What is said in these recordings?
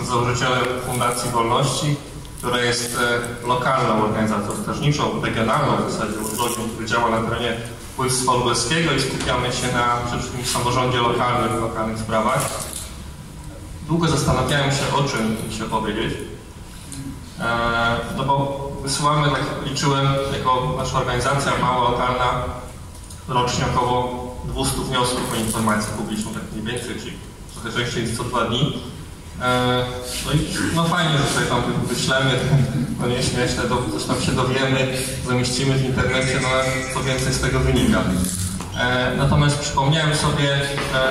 założycielem Fundacji Wolności, która jest lokalną organizacją strażniczą, regionalną w zasadzie ośrodkiem, który działa na terenie województwa lubelskiego i skupiamy się na przede wszystkim samorządzie lokalnym i lokalnych sprawach. Długo zastanawiałem się, o czym się powiedzieć, no bo wysyłamy, tak liczyłem, jako nasza organizacja mała, lokalna, rocznie około 200 wniosków o informację publiczną, tak mniej więcej, czyli trochę częściej niż co 2 dni. No i no fajnie, że sobie tam wyślemy, no nieśmieszne, coś tam się dowiemy, zamieścimy w internecie, no co więcej z tego wynika. Natomiast przypomniałem sobie,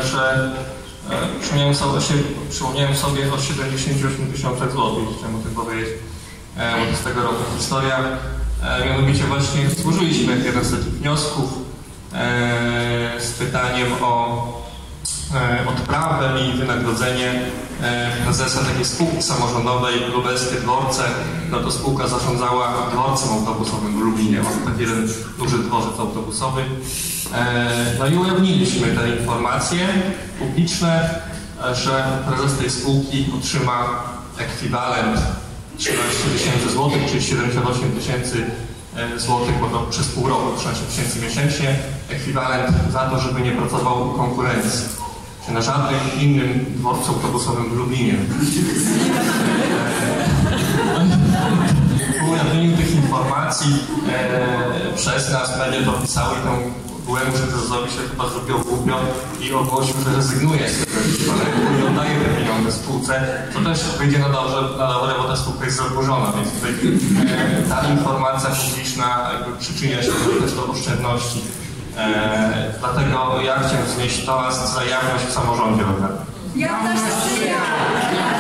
przypomniałem sobie o 78 tysiącach złotych, chciałem o tym powiedzieć, bo to z tego roku historia. Mianowicie właśnie złożyliśmy jeden z takich wniosków z pytaniem o odprawę i wynagrodzenie prezesa takiej spółki samorządowej Lubelskie Dworce. No to spółka zarządzała dworcem autobusowym w Lublinie. Mamy taki jeden duży dworzec autobusowy. No i ujawniliśmy te informacje publiczne, że prezes tej spółki otrzyma ekwiwalent 13 tysięcy złotych, czyli 78 tysięcy złotych, bo to przez pół roku 13 tysięcy miesięcznie, ekwiwalent za to, żeby nie pracował w konkurencji, czy na żadnym innym dworcu autobusowym w Lublinie. Po ujawnieniu tych informacji przez nas media to pisały i tam byłem, że prezesowi się chyba zrobił głupio i ogłosił, że rezygnuje z tego ekwiwalentu i oddaje te pieniądze spółce, co też wyjdzie na dobre, bo ta spółka jest zadłużona, więc tutaj ta informacja publiczna przyczynia się też do oszczędności. Dlatego ja chciałem wznieść toast za jawność w samorządzie lokalnym. Ja też to